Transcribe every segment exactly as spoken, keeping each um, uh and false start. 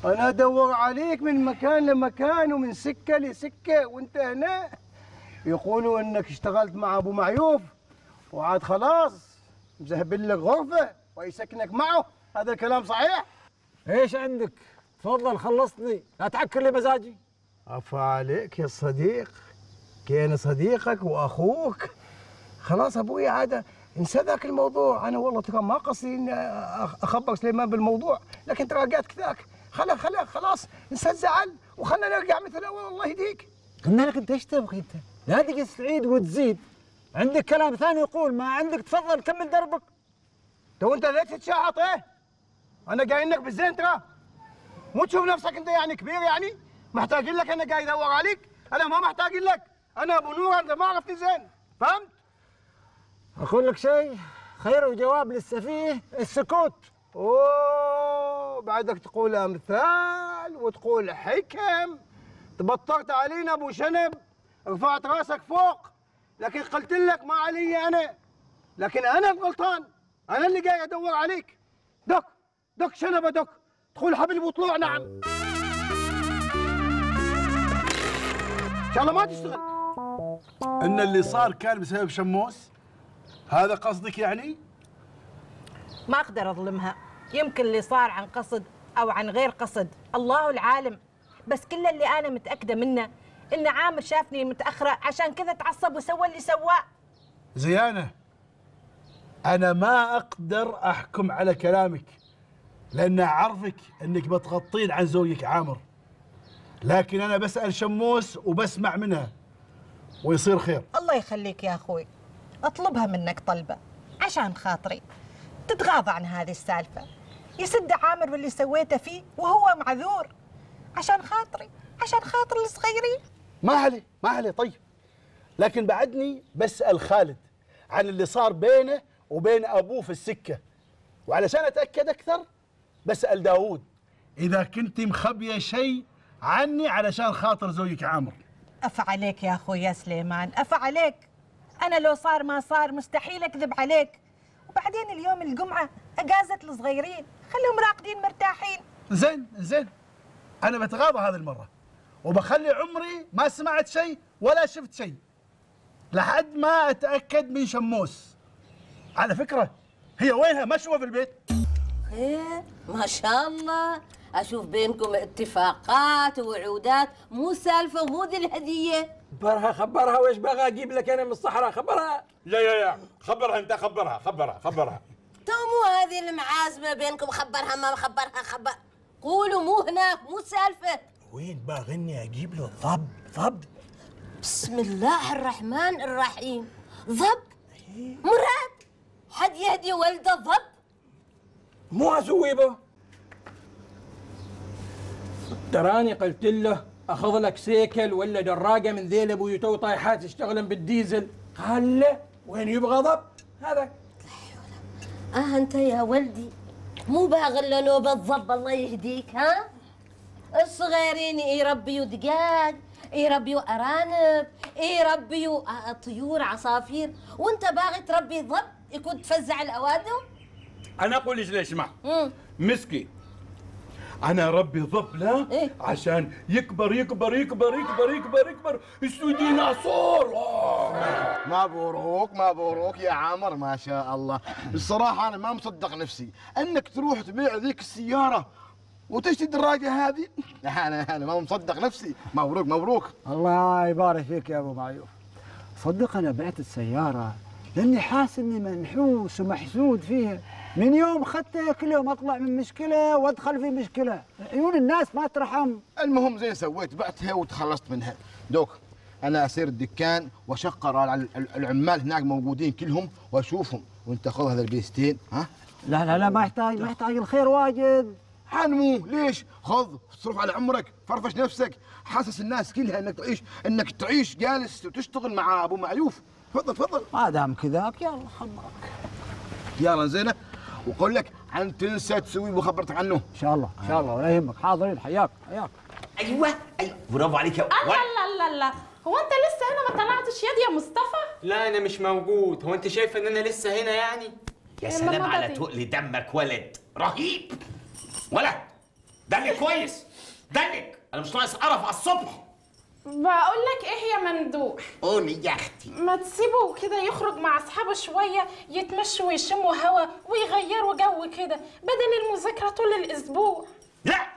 انا ادور عليك من مكان لمكان ومن سكه لسكه وانت هنا. يقولوا انك اشتغلت مع ابو معيوف وعاد خلاص مذهبين لك غرفه ويسكنك معه، هذا الكلام صحيح؟ ايش عندك؟ تفضل خلصني، لا تعكر لي مزاجي. عفا عليك يا صديق، كان صديقك واخوك. خلاص ابوي عاد انسى ذاك الموضوع. انا والله ترى ما قصدي اني اخبر سليمان بالموضوع، لكن ترى جات كذاك. خلا خلا خلاص انسى الزعل وخلنا نرجع مثل الاول. الله يهديك. قلنا لك انت ايش تبغي انت؟ لا تجلس تعيد وتزيد. عندك كلام ثاني يقول، ما عندك تفضل كمل دربك. تو انت ليش تتشعط ايه؟ انا قايل لك بالزين ترى. مو تشوف نفسك انت يعني كبير يعني؟ محتاج لك انا قاعد ادور عليك؟ انا ما محتاج لك، انا ابو نور انت ما عرفتني زين، فهمت؟ اقول لك شيء، خير الجواب للسفيه السكوت. اوه بعدك تقول امثال وتقول حكم. تبطرت علينا ابو شنب، رفعت راسك فوق، لكن قلت لك ما علي انا، لكن انا الغلطان، انا اللي قاعد ادور عليك. دك دك شنب دك، تقول حبل وطلوع. نعم ان شاء الله ما تشتغل. ان اللي صار كان بسبب شموس؟ هذا قصدك يعني؟ ما اقدر اظلمها، يمكن اللي صار عن قصد او عن غير قصد، الله العالم. بس كل اللي انا متاكده منه ان عامر شافني متاخره عشان كذا تعصب وسوى اللي سواه. زيانه، انا ما اقدر احكم على كلامك لان اعرفك انك بتغطين عن زوجك عامر، لكن انا بسال شموس وبسمع منها ويصير خير. الله يخليك يا اخوي، اطلبها منك طلبه عشان خاطري، تتغاضى عن هذه السالفه. يسد عامر واللي سويته فيه وهو معذور، عشان خاطري، عشان خاطر الصغيرين. ما علي ما علي. طيب لكن بعدني بسال خالد عن اللي صار بينه وبين ابوه في السكه، وعلشان اتاكد اكثر بسال داوود اذا كنت مخبيه شيء عني علشان خاطر زوجك عامر. أفا عليك يا أخوي يا سليمان، أفا عليك. أنا لو صار ما صار مستحيل أكذب عليك. وبعدين اليوم الجمعة أجازة الصغيرين، خليهم راقدين مرتاحين. زين زين، أنا بتغاضى هذه المرة وبخلي عمري ما سمعت شيء ولا شفت شيء لحد ما أتأكد من شموس. على فكرة هي وينها مشوة في البيت؟ ايه ما شاء الله، اشوف بينكم اتفاقات ووعودات، مو سالفه ومو ذي الهديه. خبرها خبرها، وايش بغى اجيب لك انا من الصحراء؟ خبرها. يا يا يا خبرها انت، خبرها خبرها خبرها. تو مو هذه المعازمه بينكم، خبرها ما خبرها خبر. قولوا مو هناك، مو سالفه. وين باغني اجيب له ضب ضب؟ بسم الله الرحمن الرحيم. ضب؟ مراد حد يهدي ولده ضب؟ مو اسوي به. تراني قلت له اخذ لك سيكل ولا دراجه من ذيل ابوي تو طايحات يشتغلن بالديزل، قال له وين يبغى ضب هذا؟ اه انت يا ولدي مو باغي له نوبه ضب، الله يهديك. ها الصغيرين يربيوا دجاج، يربيوا ارانب، يربيوا طيور عصافير، وانت باغي تربي ضب يكون تفزع الاوادم؟ انا اقول لك ليش اسمع مسكي، انا اربي ضب لا إيه؟ عشان يكبر يكبر يكبر يكبر يكبر يكبر يسوي ديناصور. مبروك مبروك يا عامر، ما شاء الله. الصراحه انا ما مصدق نفسي انك تروح تبيع ذيك السياره وتشتري الدراجه هذه. انا انا ما مصدق نفسي. مبروك مبروك. الله يبارك فيك يا ابو معيوف. صدق انا بعت السياره لاني حاسس اني منحوس ومحسود فيها. من يوم اخذتها كل يوم اطلع من مشكله وادخل في مشكله، عيون الناس ما ترحم. المهم زين سويت، بعتها وتخلصت منها. دوك انا اسير الدكان واشقر على العمال هناك موجودين كلهم واشوفهم، وانت خذ هذا البيستين. ها لا لا لا ما يحتاج ما يحتاج، الخير واجد. حنمو ليش؟ خذ صرف على عمرك، فرفش نفسك، حاسس الناس كلها انك تعيش انك تعيش جالس وتشتغل مع ابو معيوف. تفضل تفضل. ما دام كذاك يلا خبرك. يلا زينه، وقول لك عن تنسى تسوي وخبرتك عنه. ان شاء الله ان شاء الله ولا يهمك. حاضرين، حياك حياك. ايوه ايوه برافو عليك يا الله الله الله الله. هو انت لسه هنا ما طلعتش يد يا مصطفى؟ لا انا مش موجود. هو انت شايفه ان انا لسه هنا يعني؟ يا إيه سلام الماما على دي؟ تقل دمك ولد رهيب. ولد دلك كويس، دلك، انا مش ناقص قرف على الصبح. بقول لك ايه يا ممدوح؟ قولي يا اختي. ما تسيبه كده يخرج مع اصحابه شويه، يتمشوا ويشموا هوا ويغيروا جو كده بدل المذاكره طول الاسبوع. لا،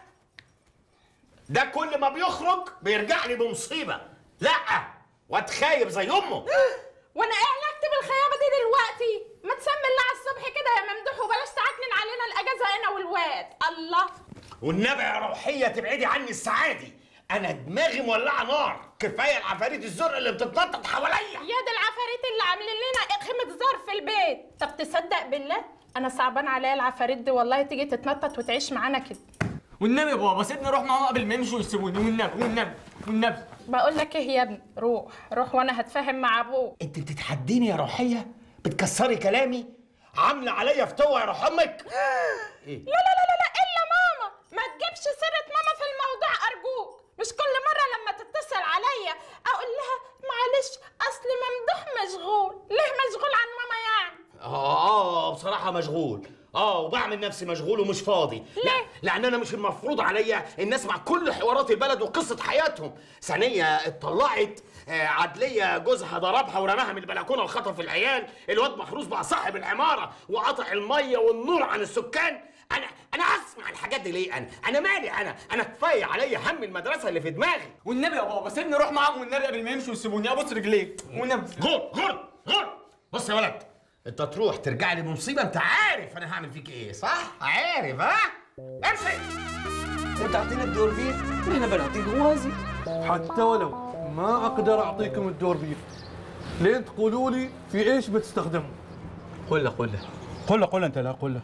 ده كل ما بيخرج بيرجع لي بمصيبه. لا، واد خايب زي امه. وانا ايه علاقتي بالخيابه دي دلوقتي؟ ما تسمي الله على الصبح كده يا ممدوح وبلاش تعكنن علينا الاجازه انا والواد. الله. والنبي يا روحيه تبعدي عني الساعه دي، انا دماغي مولعه نار. كفايه العفاريت الزرق اللي بتتنطط حواليا. يا دي العفاريت اللي عاملين لنا اقامه زار في البيت. طب تصدق بالله انا صعبان عليا العفاريت دي والله، تيجي تتنطط وتعيش معانا كده. والنبي يا بابا سيبني اروح معاهم قبل ما يمشوا ويسيبوني، والنبي والنبي والنبي. بقول لك ايه يا ابني، روح روح وانا هتفاهم مع ابوك. انت بتتحديني يا روحيه؟ بتكسري كلامي؟ عامله عليا فتوه يا روح امك؟ إيه؟ لا لا لا لا الا ماما، ما تجيبش سيره ماما في الموضوع ارجوك. مش كل مره لما تتصل عليا اقول لها معلش اصل ممدوح مشغول. ليه مشغول عن ماما يعني؟ اه اه بصراحه مشغول. اه وبعمل نفسي مشغول ومش فاضي. ليه؟ لان انا مش المفروض عليا ان اسمع كل حوارات البلد وقصه حياتهم. ثانيه اتطلقت، آه عدليه جوزها ضربها ورماها من البلكونه وخطف العيال، الواد محروس بقى صاحب العماره وقطع الميه والنور عن السكان. انا انا اسمع الحاجات دي ليه؟ انا انا مالي؟ انا انا كفايه عليا هم المدرسه اللي في دماغي. والنبي يا بابا سيبني اروح معاهم والنبي قبل ما يمشوا ويسيبوني ابوس رجليك والنبي. غور غور غور. بص يا ولد، انت تروح ترجع لي بمصيبه، انت عارف انا هعمل فيك ايه صح؟ عارف ها؟ امشي. وانت اعطيني الدوربين واحنا بنعطيك غوازي. حتى ولو ما اقدر اعطيكم الدوربين لين تقولوا لي في ايش بتستخدمه. قل له قل له قل له قل له انت. لا قل له.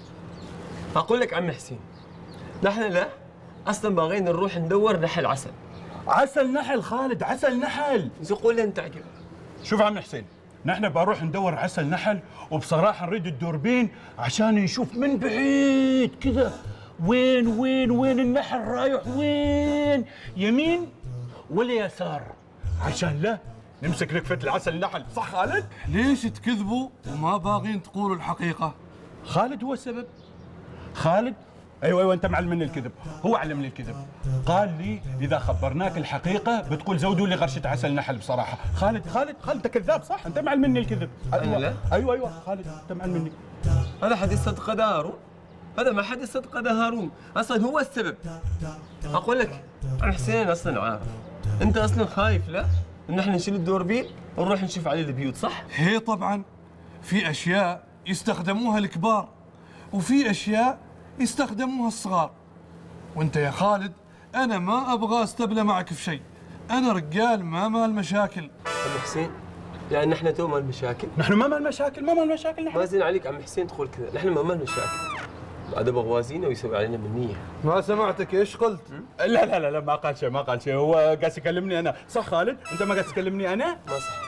اقول لك عم حسين، نحن لا اصلا باغيين نروح ندور نحل عسل. عسل نحل خالد، عسل نحل. قول انت عجب. شوف عم حسين، نحن بنروح ندور عسل نحل، وبصراحه نريد الدوربين عشان نشوف من بعيد كذا وين وين وين النحل رايح، وين يمين ولا يسار، عشان لا نمسك لكفة العسل نحل. صح خالد؟ ليش تكذبوا وما باغين تقولوا الحقيقة؟ خالد هو السبب. خالد ايوه ايوه انت معلمني الكذب، هو علمني الكذب. قال لي اذا خبرناك الحقيقه بتقول زودوا لي غرشه عسل نحل. بصراحه خالد خالد خالد انت كذاب صح؟ انت معلمني الكذب. أيوة. لا ايوه ايوه خالد انت معلمني. هذا حديث صدق ده هارون، هذا ما حديث صدق ده هارون، اصلا هو السبب. اقول لك عم حسين اصلا عارف انت اصلا خايف لا ان احنا نشيل الدوربين ونروح نشوف عليه البيوت صح؟ هي طبعا في اشياء يستخدموها الكبار وفي اشياء يستخدموها الصغار، وانت يا خالد انا ما ابغى استبلى معك في شيء، انا رجال ما مال مشاكل. عم حسين يعني نحن تو مال مشاكل؟ نحن ما مال مشاكل، ما مال مشاكل نحن. ما زين عليك عم حسين تقول كذا، نحن ما مال مشاكل. بعد بغوازينا ويسوي علينا بالنية. ما سمعتك ايش قلت؟ لا لا لا لا ما قال شيء ما قال شيء، هو قاعد يكلمني انا، صح خالد؟ انت ما قاعد تكلمني انا؟ ما صح.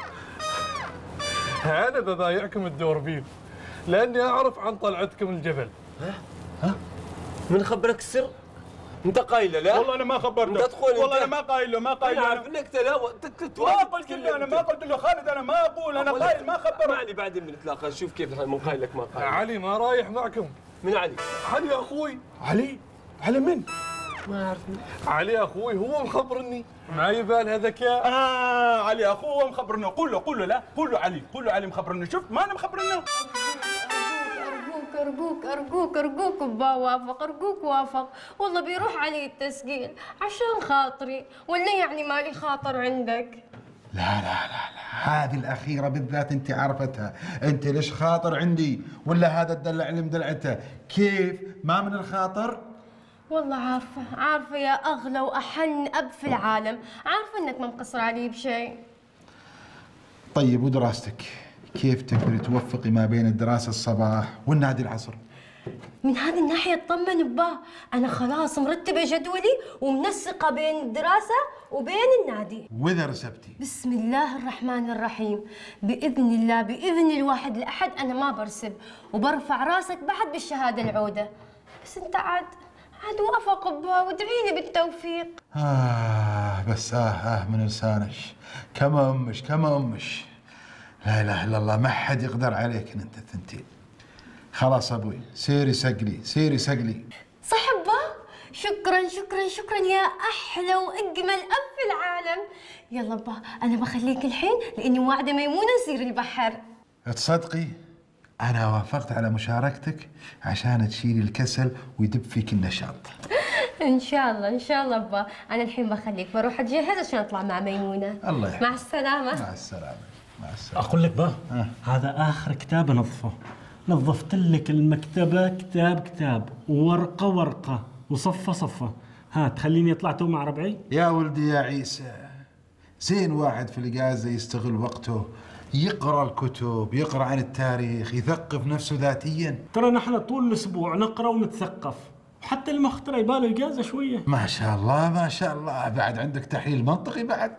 انا ببايعكم الدوربين لاني اعرف عن طلعتكم الجبل. ها؟ ها؟ من خبرك السر؟ انت قايله لا؟ والله انا ما خبرته. انت تقول والله انا ما قايل له ما قايل له. انا عارف انك تلا ما قلت له، انا ما قلت له خالد، انا ما اقول، انا قايل ما خبره. ما علي بعدين بنتلاقى نشوف كيف من قايلك ما قايل. علي ما رايح معكم. من علي؟ علي اخوي. علي؟ علي من؟ ما اعرف. علي اخوي هو مخبرني، ما يبالها ذكاء. اه علي اخوه هو مخبرنا، قول له قول له لا قول له علي، قول له علي مخبرنا. شوف ما انا مخبرنا. أرجوك أرجوك أرجوك با وافق، أرجوك وافق، والله بيروح علي التسجيل عشان خاطري، ولا يعني مالي خاطر عندك؟ لا لا لا لا، هذه الأخيرة بالذات أنت عرفتها، أنت ليش خاطر عندي؟ ولا هذا الدلع اللي مدلعته، كيف؟ ما من الخاطر؟ والله عارفة عارفة يا أغلى وأحن أب في العالم، عارفة إنك ما مقصر علي بشيء. طيب ودراستك؟ كيف تقدري توفقي ما بين الدراسة الصباح والنادي العصر؟ من هذه الناحية اطمن باه، أنا خلاص مرتبة جدولي ومنسقة بين الدراسة وبين النادي. وإذا رسبتي؟ بسم الله الرحمن الرحيم، بإذن الله بإذن الواحد الأحد أنا ما برسب، وبرفع راسك بعد بالشهادة العودة. بس أنت عاد عاد وافق باه وادعي لي بالتوفيق. آه بس آه آه من لسانك، كم أمش كم أمش. لا إله إلا الله، ما حد يقدر عليك أنت ثنتين. خلاص أبوي سيري سقلي سيري سقلي. صح باه؟ شكرا شكرا شكرا يا احلى واجمل اب في العالم. يلا با انا بخليك الحين لاني واعده ميمونه نسير البحر. تصدقي انا وافقت على مشاركتك عشان تشيلي الكسل ويدب فيك النشاط. ان شاء الله ان شاء الله با. انا الحين بخليك بروح اتجهز عشان اطلع مع ميمونه. الله يحفظك. مع السلامه. مع السلامه. مع السلامه. اقول لك با أه. هذا اخر كتاب انظفه. نظفت لك المكتبه كتاب كتاب وورقه ورقه وصفه صفه. ها تخليني طلعت مع ربعي؟ يا ولدي يا عيسى، زين واحد في الاجازه يستغل وقته يقرا الكتب، يقرا عن التاريخ، يثقف نفسه ذاتيا. ترى نحن طول الاسبوع نقرا ونتثقف، حتى المخ ترى يباله اجازه شويه. ما شاء الله ما شاء الله، بعد عندك تحليل منطقي بعد.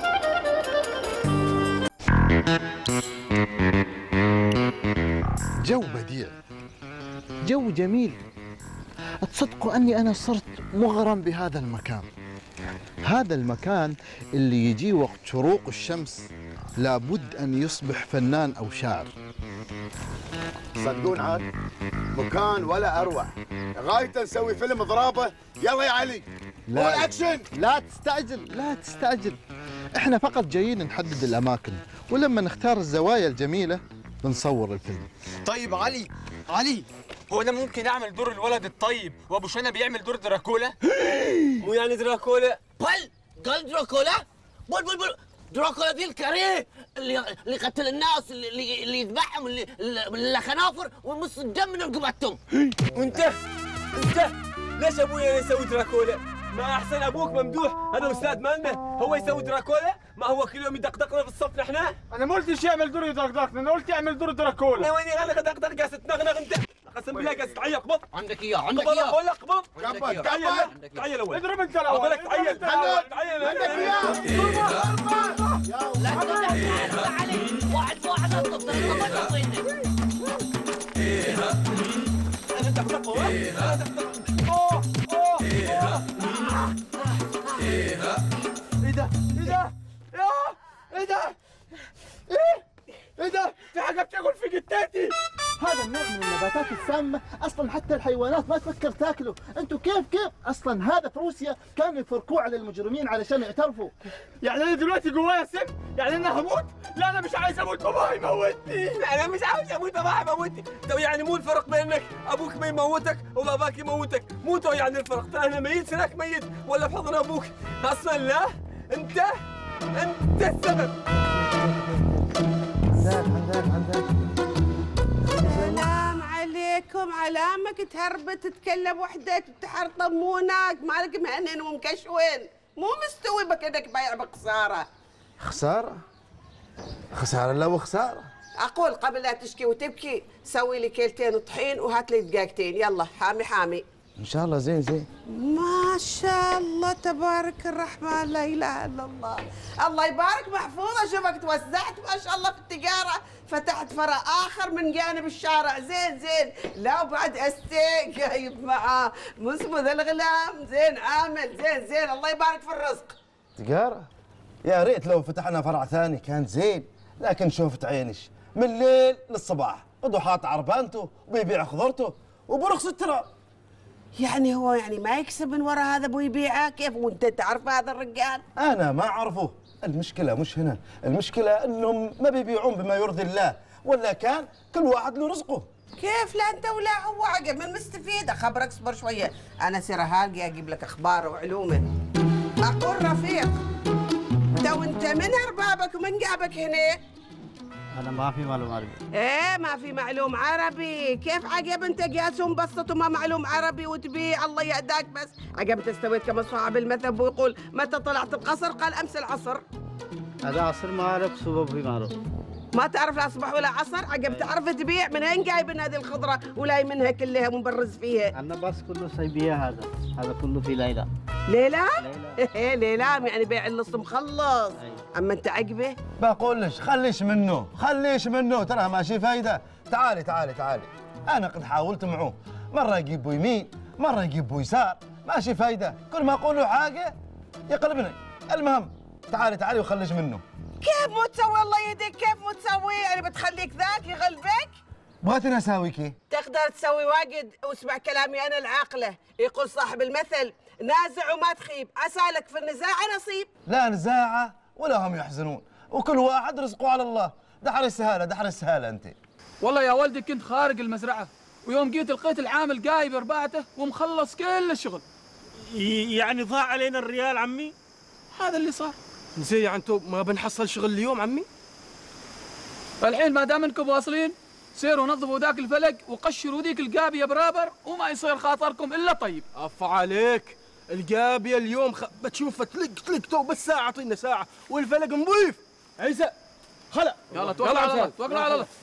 جو بديع، جو جميل. تصدقوا أني أنا صرت مغرم بهذا المكان. هذا المكان اللي يجي وقت شروق الشمس لابد أن يصبح فنان أو شاعر. صدقون عاد مكان ولا أروع. غاية نسوي فيلم ضرابة. يلا يا علي لا أكشن. لا تستعجل لا تستعجل، احنا فقط جايين نحدد الأماكن، ولما نختار الزوايا الجميلة بنصور الفيلم. طيب علي علي هو انا ممكن اعمل دور الولد الطيب وابو شنب يعمل دور دراكولا؟ مو يعني دراكولا؟ بل قال دراكولا؟ بل بل بل دراكولا ذي الكريه اللي اللي قتل الناس اللي اللي يذبحهم اللي اللي خنافر ويمص الدم من رقبتهم. وانت انت ليش ابويا يسوي دراكولا؟ ما احسن ابوك ممدوح هذا استاذ مالنا هو يسوي دراكولا؟ ما هو كل يوم يدقدقنا في الصف نحن؟ انا ما قلتش يعمل دور يدقدقنا، انا قلت يعمل دور دراكولا. وين انا دقدق قاعد تنغنغ انت؟ قسم بالله قاعد تعيط. قبض عندك اياه عندك اياه اقبض اقبض قبض تعيل تعيل اول اضرب انت الاول. اقول لك تعيل تعيل تعيل عندك اياه. لا تقطع علي واحد واحد اطلب انت تقطعه ايه ده؟ ايه ده؟ ايه ده؟ ايه؟ ايه ده؟ في حاجة بتاكل في جتاتي. هذا النوع من النباتات السامة أصلا حتى الحيوانات ما تفكر تاكله، أنتوا كيف كيف؟ أصلا هذا في روسيا كانوا يفركوه على المجرمين علشان يعترفوا. يعني أنا دلوقتي جوايا سم؟ يعني أنا هموت؟ لا أنا مش عايز أموت، بابا هيموتني. انا مش عاوز اموت، بابا هيموتني. طب يعني مو الفرق بينك ابوك ما يموتك وباباك يموتك، مو تو يعني الفرق. ترى انا ميت سنك ميت ولا في حضن ابوك اصلا. لا انت انت السبب. عندك عندك السلام عليكم. علامك تهرب تتكلم وحدك تحرطمونك مالك مهنن ومكشوين مو مستوي بكدك بايع بخساره. خسارة؟ خسارة لا وخسارة. اقول قبل لا تشكي وتبكي سوي لي كيلتين طحين وهات لي دقاقتين. يلا حامي حامي. إن شاء الله زين زين. ما شاء الله تبارك الرحمن لا اله الا الله. الله يبارك محفوظه. شوفك توسعت ما شاء الله في التجاره، فتحت فرع اخر من جانب الشارع. زين زين. لا وبعد استي جايب معاه مو اسمه ذا الغلام. زين عامل زين زين. الله يبارك في الرزق. تجارة؟ يا ريت لو فتحنا فرع ثاني كان زين، لكن شوفت عينش من الليل للصباح وضحات عربانته وبيبيع خضرته وبرخص التراب. يعني هو يعني ما يكسب من وراء هذا ابو يبيعه كيف وانت تعرف هذا الرجال؟ انا ما اعرفه. المشكله مش هنا، المشكله انهم ما بيبيعون بما يرضي الله، ولا كان كل واحد له رزقه. كيف لا انت ولا هو عقب من مستفيد. اخبرك اصبر شويه، انا سير هالقي اجيب لك اخبار وعلومه. اقول رفيق تو انت من اربابك ومن جابك هنا؟ انا ما في معلوم عربي. ايه ما في معلوم عربي. كيف عقب انت قاعد مبسط وما معلوم عربي وتبيع؟ الله يهداك. بس عقب انت استويت كما صاحب المثل ويقول متى طلعت القصر قال امس العصر. هذا عصر ما اعرف صبح في معروف. ما تعرف لا صبح ولا عصر. عقب تعرف تبيع من وين جايبين هذه الخضره ولاي منها كلها مبرز فيها؟ انا بس كله صيبيه. هذا هذا كله في ليلى. ليلى؟ ليلى ليلى يعني بيع اللص مخلص. اما انت عقبه بقول لك خليش منه خليش منه، ترى ماشي فايده. تعالي تعالي تعالي، انا قد حاولت معه، مره يجيب يمين مره يجيب يسار، ماشي فايده. كل ما اقول له حاجه يقلبني. المهم تعالي تعالي وخليش منه. كيف مو تسوي الله يهديك؟ كيف مو تسوي؟ يعني بتخليك ذاك يغلبك؟ بغيتني اساوي كيف؟ تقدر تسوي واجد، واسمع كلامي انا العاقله، يقول صاحب المثل نازع وما تخيب، عسالك في النزاع نصيب. لا نزاعه ولا هم يحزنون، وكل واحد رزقه على الله. دحر السهاله دحر السهاله انت. والله يا ولدي كنت خارج المزرعه، ويوم جيت لقيت العامل قايب رباعته ومخلص كل الشغل. يعني ضاع علينا الريال عمي؟ هذا اللي صار. زي يعني انتم ما بنحصل شغل اليوم عمي؟ الحين ما دام انكم واصلين سيروا نظفوا ذاك الفلق وقشروا ذيك القابيه برابر، وما يصير خاطركم الا طيب. عفا عليك، القابيه اليوم خ... بتشوفها تلق تلق تو بس ساعه، اعطينا ساعه والفلق نظيف. عيسى خلا يلا توكل على الله، توكل على الله.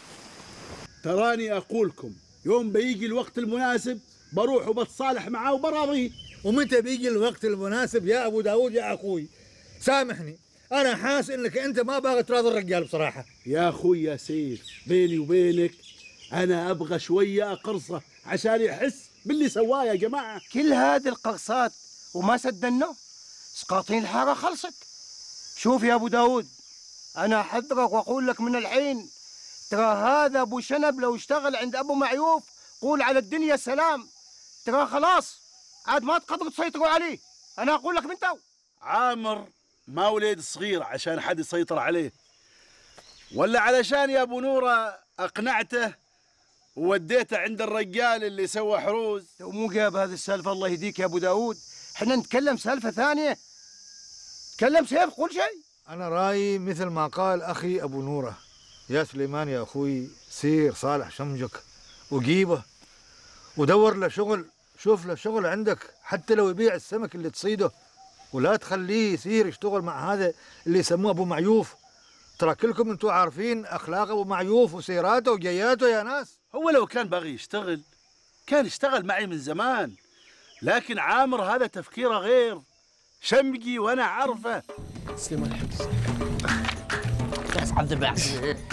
تراني اقولكم يوم بيجي الوقت المناسب بروح وبتصالح معاه وبراضيه. ومتى بيجي الوقت المناسب يا ابو داود يا اخوي؟ سامحني، انا حاسس انك انت ما باغي تراضي الرجال بصراحه. يا اخوي يا سيف، بيني وبينك انا ابغى شويه اقرصه عشان يحس باللي سواه يا جماعه. كل هذه القرصات وما سدناه، سقاطين الحاره خلصت. شوف يا ابو داود، انا احذرك واقول لك من الحين، ترى هذا ابو شنب لو اشتغل عند ابو معيوف قول على الدنيا سلام، ترى خلاص عاد ما تقدروا تسيطروا عليه. انا اقول لك من تو. عامر ما وليد صغير عشان حد يسيطر عليه، ولا علشان يا ابو نوره اقنعته ووديته عند الرجال اللي سوى حروز. مو جاب هذه السالفه الله يهديك يا ابو داود، احنا نتكلم سالفه ثانيه. تكلم سيف قول شيء. انا رايي مثل ما قال اخي ابو نوره. يا سليمان يا اخوي، سير صالح شمجك وجيبه ودور له شغل، شوف له شغل عندك حتى لو يبيع السمك اللي تصيده، ولا تخليه يسير يشتغل مع هذا اللي يسموه ابو معيوف. ترى كلكم انتم عارفين اخلاق ابو معيوف وسيراته وجياته يا ناس. هو لو كان باغي يشتغل كان اشتغل معي من زمان، لكن عامر هذا تفكيره غير، شمقي وانا عارفه. سليمان الحمد بس عبد الباعث.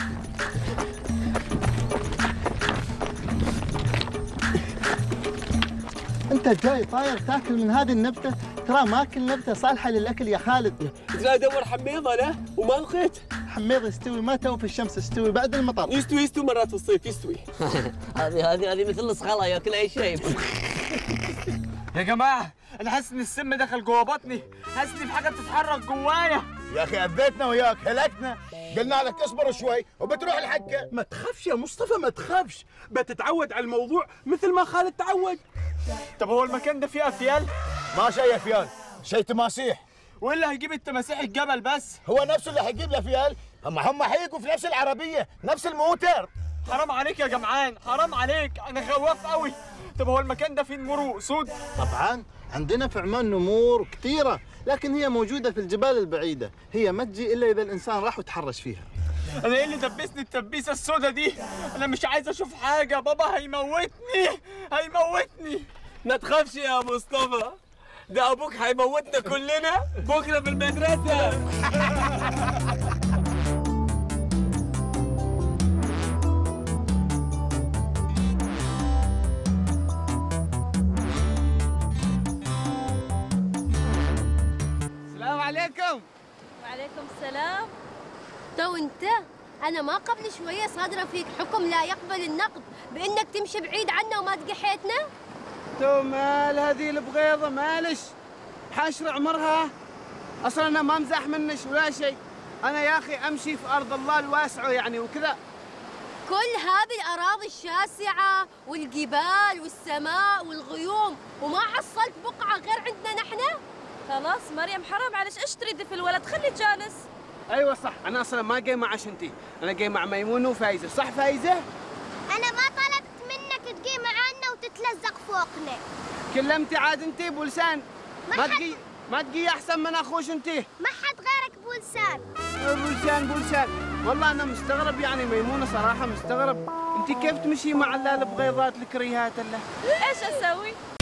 انت جاي طاير تاكل من هذه النبته؟ ترى ما كل نبته صالحه للاكل يا خالد. لا ادور حميضه له وما لقيت. حميض يستوي ما تو في الشمس، يستوي بعد المطر. يستوي يستوي مرات في الصيف يستوي. هذه هذه هذه مثل الصخله ياكل اي شيء. يا جماعه انا حاسس ان السم دخل جوه بطني، حاسس ان في حاجه بتتحرك جوايا. يا اخي اذيتنا وياك، هلكنا، قلنا لك اصبر شوي وبتروح الحكه. ما تخافش يا مصطفى ما تخافش، بتتعود على الموضوع مثل ما خالد تعود. طب هو المكان ده فيه افيال؟ ما شيء افيال، شيء تماسيح. وايه هيجيب التماسيح الجبل بس؟ هو نفسه اللي هيجيب الافيال؟ هم هم حيجوا في نفس العربيه، نفس الموتر. حرام عليك يا جمعان، حرام عليك، انا خواف قوي. طب هو المكان ده فيه نمور واسود؟ طبعا عندنا في عمان نمور كثيره، لكن هي موجوده في الجبال البعيده، هي ما تجي الا اذا الانسان راح وتحرش فيها. انا ايه اللي دبسني التبيسه السودا دي؟ انا مش عايز اشوف حاجه، بابا هيموتني هيموتني. ما تخافش يا مصطفى، ده ابوك هيموتنا كلنا بكره في المدرسه. السلام عليكم. وعليكم السلام. تو انت، انا ما قبل شويه صادره فيك حكم لا يقبل النقد بانك تمشي بعيد عنا وما تقي حيتنا؟ تو مال هذه البغيضه مالش حاشر عمرها، اصلا انا ما امزح منش ولا شيء، انا يا اخي امشي في ارض الله الواسعه يعني وكذا. كل هذه الاراضي الشاسعه والجبال والسماء والغيوم وما حصلت بقعه غير عندنا نحن؟ خلاص مريم حرام، عليش ايش تريدي في الولد؟ خليه جالس. ايوه صح، انا اصلا ما جاي مع شنتي، انا جاي مع ميمونه وفايزه، صح فايزه؟ انا ما طلبت منك تجي معانا وتتلزق فوقنا. كلمتي عاد انتي بولسان، ما, ما حد... تجي ما تجي احسن من اخوش انتي. ما حد غيرك بولسان. بولسان بولسان، والله انا مستغرب يعني ميمونه صراحه مستغرب، انتي كيف تمشي مع اللي البغيضات الكريهات الله؟ ايش اسوي؟